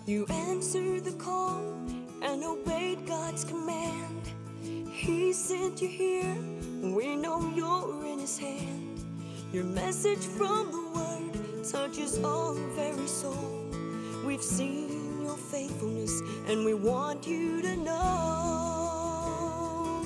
You answered the call and obeyed God's command. He sent you here, we know you're in His hand. Your message from the Word touches our very soul. We've seen your faithfulness and we want you to know.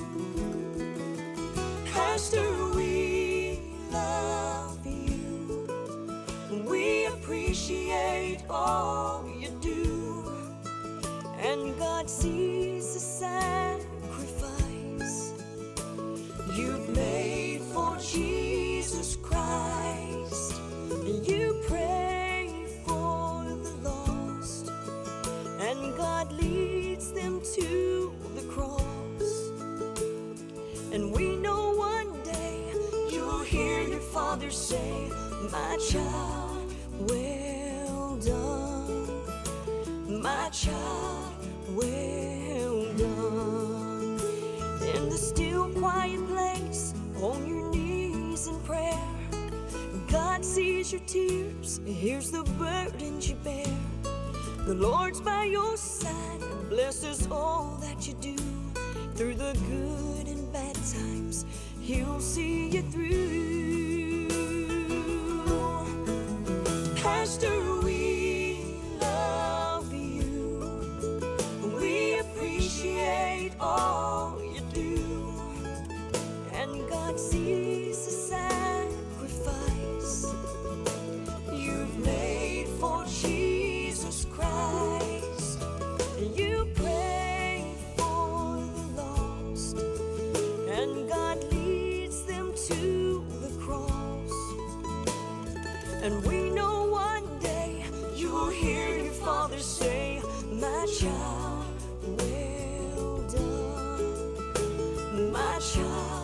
Pastor, we love you. We appreciate all you do. And God sees the sacrifice you've made for Jesus Christ. You pray for the lost, and God leads them to the cross. And we know one day you'll hear your Father say, "My child, well done. My child, well done." In the still quiet place, on your knees in prayer, God sees your tears, hears the burdens you bear. The Lord's by your side and blesses all that you do. Through the good and bad times, He'll see you through. Pastor, we love you. We appreciate all you do. And God sees the sacrifice you've made for Jesus Christ. You pray for the lost, and God leads them to the cross. And we know one day you'll hear your Father say, "My child, well done. My child,